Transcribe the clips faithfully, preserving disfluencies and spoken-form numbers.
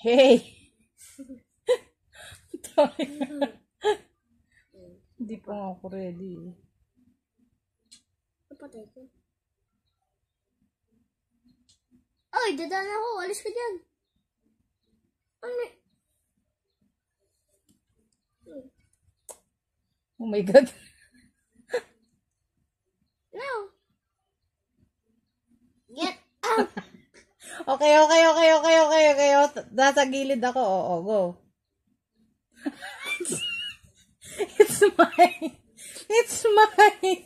Hey! Hindi pa nga ako ready. Napatay ko. Ay, dadaan ako. Alis ka dyan. Ano? Oh my God. No. Get out. Okay, okay, okay, okay, okay, okay. Nasa gilid ako. Oo, go. It's mine. It's mine.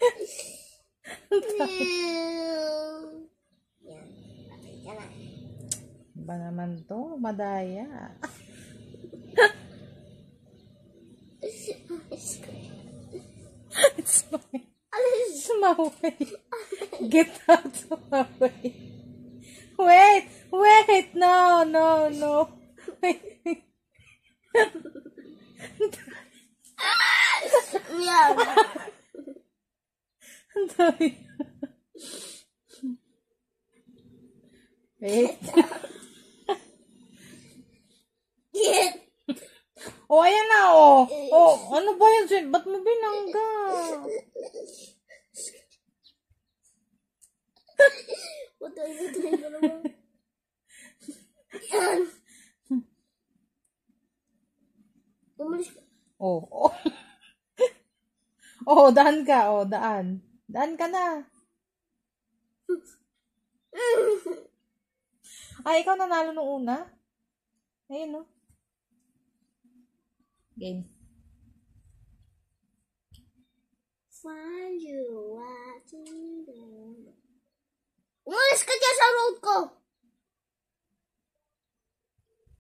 Yan. Patay ka na. Ba naman to? Madaya. It's mine. It's my way. Get out of my way. Wait, wait. No, no, no. Wait. Yeah. Wait. Get. Oh, ayan na, oh. Oh, ano ba yun? Ba't mo binangga? Patay, patay ka naman. Yan. Umalis ka. Oh, oh. Oh, daan ka. Oh, daan. Daan ka na. Ay, ikaw nanalo nung una? Ayun, no? Game. Find you watching them. Umalis ka